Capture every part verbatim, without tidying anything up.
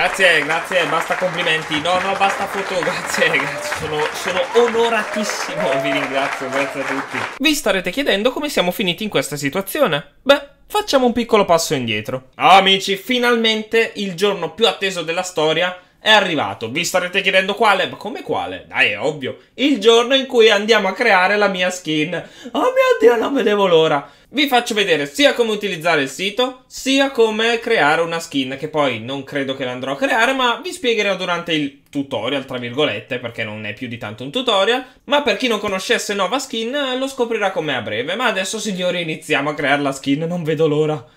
Grazie, grazie, basta complimenti. No, no, basta foto, grazie, grazie. Sono, sono onoratissimo, vi ringrazio, grazie a tutti. Vi starete chiedendo come siamo finiti in questa situazione? Beh, facciamo un piccolo passo indietro. Amici, finalmente il giorno più atteso della storia è arrivato. Vi starete chiedendo quale? Ma come quale? Dai, è ovvio. Il giorno in cui andiamo a creare la mia skin. Oh mio Dio, non vedevo l'ora. Vi faccio vedere sia come utilizzare il sito, sia come creare una skin, che poi non credo che la andrò a creare, ma vi spiegherò durante il tutorial, tra virgolette, perché non è più di tanto un tutorial. Ma per chi non conoscesse Nova Skin, lo scoprirà con me a breve. Ma adesso, signori, iniziamo a creare la skin, non vedo l'ora.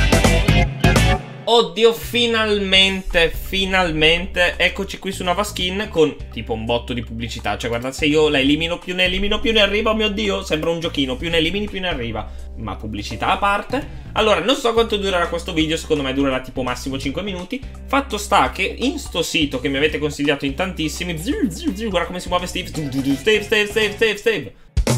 Oddio, finalmente, finalmente, eccoci qui su Nova Skin con tipo un botto di pubblicità. Cioè, guardate, se io la elimino, più ne elimino, più ne arriva, oh mio Dio, sembra un giochino, più ne elimini, più ne arriva. Ma pubblicità a parte. Allora, non so quanto durerà questo video, secondo me durerà tipo massimo cinque minuti. Fatto sta che in sto sito che mi avete consigliato in tantissimi, guarda come si muove Steve, Steve, Steve, Steve, Steve, Steve.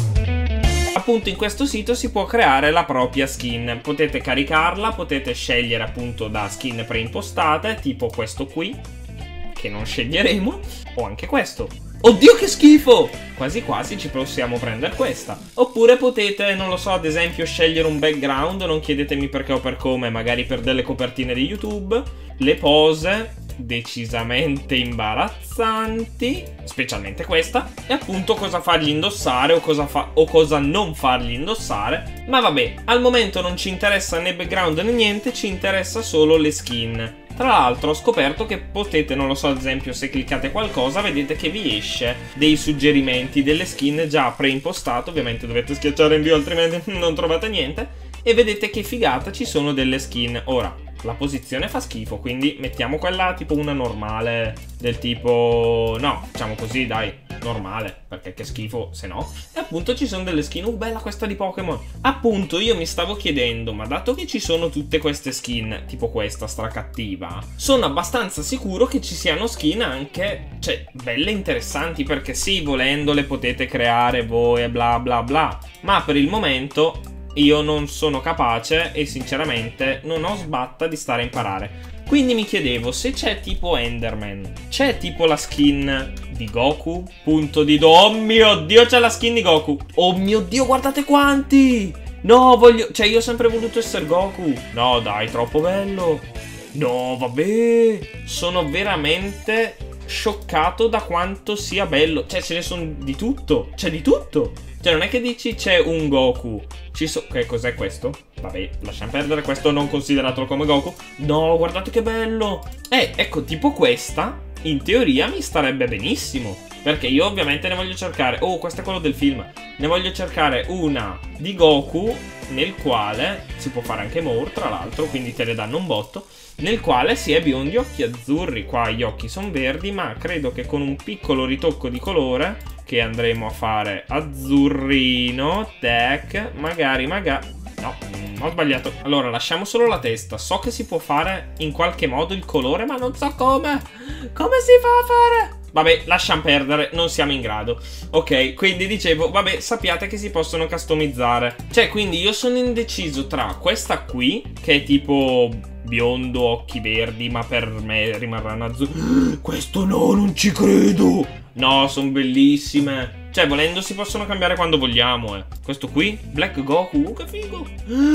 Appunto in questo sito si può creare la propria skin, potete caricarla, potete scegliere appunto da skin preimpostate, tipo questo qui, che non sceglieremo, o anche questo. Oddio che schifo! Quasi quasi ci possiamo prendere questa. Oppure potete, non lo so, ad esempio scegliere un background, non chiedetemi perché o per come, magari per delle copertine di YouTube, le pose decisamente imbarazzanti, specialmente questa, e appunto cosa fargli indossare o cosa, fa o cosa non fargli indossare. Ma vabbè, al momento non ci interessa né background né niente, ci interessa solo le skin. Tra l'altro ho scoperto che potete, non lo so, ad esempio se cliccate qualcosa vedete che vi esce dei suggerimenti delle skin già preimpostate. Ovviamente dovete schiacciare invio altrimenti non trovate niente. E vedete che figata ci sono delle skin. Ora, la posizione fa schifo, quindi mettiamo quella tipo una normale, del tipo, no, diciamo così, dai, normale, perché che schifo se no. E appunto ci sono delle skin. Uh, bella questa di Pokémon. Appunto io mi stavo chiedendo, ma dato che ci sono tutte queste skin, tipo questa stracattiva, sono abbastanza sicuro che ci siano skin anche, cioè, belle interessanti, perché sì, volendo le potete creare voi e bla bla bla, ma per il momento io non sono capace e sinceramente non ho sbatta di stare a imparare. Quindi mi chiedevo se c'è tipo Enderman, c'è tipo la skin di Goku, punto di do. Oh mio Dio, c'è la skin di Goku. Oh mio Dio, guardate quanti. No, voglio, cioè io ho sempre voluto essere Goku. No dai, troppo bello. No, vabbè, sono veramente scioccato da quanto sia bello. Cioè ce ne sono di tutto, c'è di tutto. Cioè non è che dici c'è un Goku, ci so... Che cos'è questo? Vabbè, lasciamo perdere, questo non consideratelo come Goku. No, guardate che bello. Eh, ecco, tipo questa, in teoria mi starebbe benissimo, perché io ovviamente ne voglio cercare... Oh, questo è quello del film. Ne voglio cercare una di Goku, nel quale... Si può fare anche more, tra l'altro, quindi te ne danno un botto. Nel quale si è biondi, occhi azzurri. Qua gli occhi sono verdi, ma credo che con un piccolo ritocco di colore, che andremo a fare azzurrino, tac, magari, magari... No, ho sbagliato. Allora, lasciamo solo la testa. So che si può fare in qualche modo il colore, ma non so come. Come si fa a fare? Vabbè, lasciamo perdere, non siamo in grado. Ok, quindi dicevo, vabbè, sappiate che si possono customizzare. Cioè, quindi io sono indeciso tra questa qui, che è tipo biondo, occhi verdi, ma per me rimarranno azzurri. Questo no, non ci credo. No, sono bellissime. Cioè, volendo si possono cambiare quando vogliamo, eh. Questo qui, Black Goku, uh, che figo.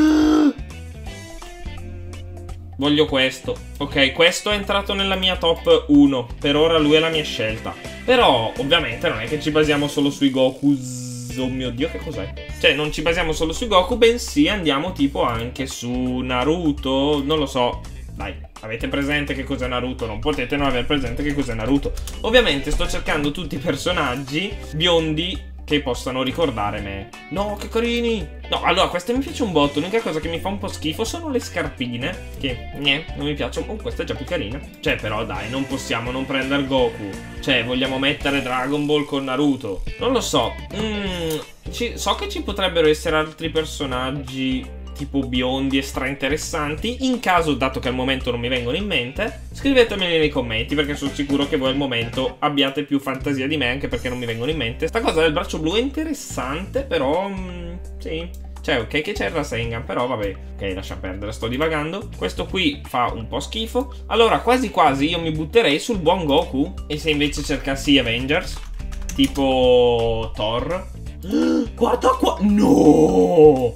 Voglio questo. Ok, questo è entrato nella mia top uno. Per ora lui è la mia scelta. Però, ovviamente, non è che ci basiamo solo sui Goku. Oh mio Dio, che cos'è? Cioè, non ci basiamo solo sui Goku, bensì andiamo tipo anche su Naruto. Non lo so. Dai, avete presente che cos'è Naruto? Non potete non aver presente che cos'è Naruto. Ovviamente sto cercando tutti i personaggi biondi che possano ricordare me. No, che carini. No, allora, queste mi piace un botto. L'unica cosa che mi fa un po' schifo sono le scarpine, che, ne, non mi piacciono. Oh, questa è già più carina. Cioè, però, dai, non possiamo non prendere Goku. Cioè, vogliamo mettere Dragon Ball con Naruto. Non lo so. Mm, ci, so che ci potrebbero essere altri personaggi tipo biondi e stra interessanti. In caso, dato che al momento non mi vengono in mente, scrivetemeli nei commenti, perché sono sicuro che voi al momento abbiate più fantasia di me, anche perché non mi vengono in mente. Sta cosa del braccio blu è interessante, però mh, sì, Cioè, ok che c'è il Rasengan, però vabbè. Ok, lascia perdere, sto divagando. Questo qui fa un po' schifo. Allora, quasi quasi io mi butterei sul buon Goku. E se invece cercassi Avengers, tipo Thor. Guarda qua. No!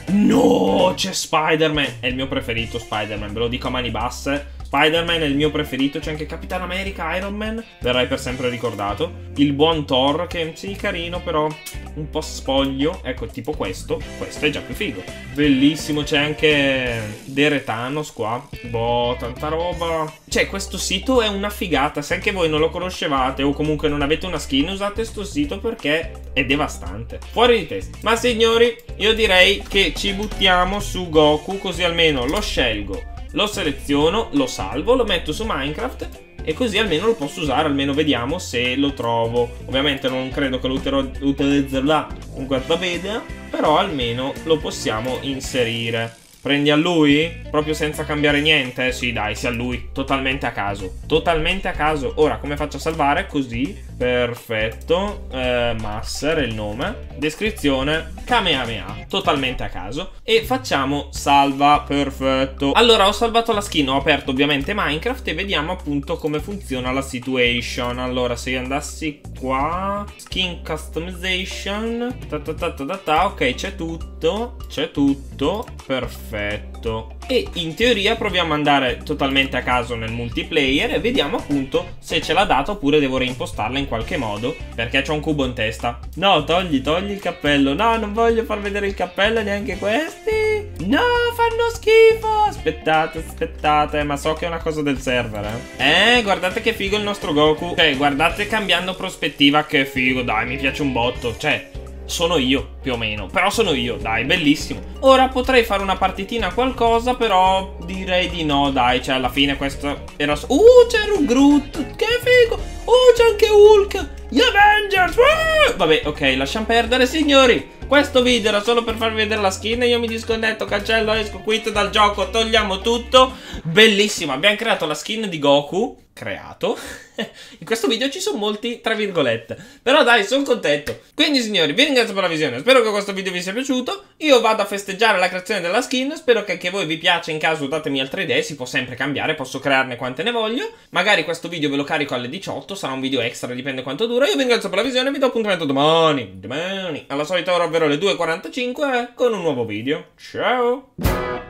No! C'è Spider-Man. È il mio preferito Spider-Man, ve lo dico a mani basse. Spider-Man è il mio preferito, c'è anche Capitan America, Iron Man, verrai per sempre ricordato. Il buon Thor, che sì, carino, però un po' spoglio. Ecco, tipo questo, questo è già più figo. Bellissimo, c'è anche Deretanos qua. Boh, tanta roba. Cioè, questo sito è una figata, se anche voi non lo conoscevate o comunque non avete una skin, usate sto sito perché è devastante. Fuori di testa. Ma signori, io direi che ci buttiamo su Goku, così almeno lo scelgo. Lo seleziono, lo salvo, lo metto su Minecraft e così almeno lo posso usare, almeno vediamo se lo trovo. Ovviamente non credo che lo utilizzerò in questo video, però almeno lo possiamo inserire. Prendi a lui? Proprio senza cambiare niente? Sì, dai, sia a lui. Totalmente a caso. Totalmente a caso. Ora, come faccio a salvare? Così. Perfetto. Eh, Master è il nome. Descrizione. Kamehameha. Totalmente a caso. E facciamo salva. Perfetto. Allora, ho salvato la skin. Ho aperto ovviamente Minecraft e vediamo appunto come funziona la situation. Allora, se io andassi qua. Skin customization. Ta ta ta ta ta ta. Ok, c'è tutto. C'è tutto. Perfetto. Perfetto. E in teoria proviamo ad andare totalmente a caso nel multiplayer e vediamo appunto se ce l'ha data oppure devo reimpostarla in qualche modo, perché c'ho un cubo in testa. No, togli, togli il cappello. No, non voglio far vedere il cappello neanche questi. No, fanno schifo. Aspettate, aspettate, ma so che è una cosa del server, eh. Eh, guardate che figo il nostro Goku. Cioè, guardate cambiando prospettiva che figo. Dai, mi piace un botto. Cioè, sono io, più o meno. Però sono io, dai, bellissimo. Ora potrei fare una partitina qualcosa, però direi di no, dai. Cioè, alla fine questo era... Uh, c'era un Groot, che figo. Uh, c'è anche Hulk. Gli Avengers. Uh! Vabbè, ok, lasciamo perdere, signori. Questo video era solo per farvi vedere la skin. Io mi disconnetto, cancello, esco, quit dal gioco, togliamo tutto. Bellissimo, abbiamo creato la skin di Goku. Creato. In questo video ci sono molti tra virgolette, però dai, sono contento. Quindi signori, vi ringrazio per la visione. Spero che questo video vi sia piaciuto. Io vado a festeggiare la creazione della skin. Spero che anche voi vi piaccia. In caso datemi altre idee, si può sempre cambiare, posso crearne quante ne voglio. Magari questo video ve lo carico alle diciotto. Sarà un video extra, dipende quanto dura. Io vi ringrazio per la visione. Vi do appuntamento domani Domani alla solita ora, ovvero le due e quarantacinque, con un nuovo video. Ciao.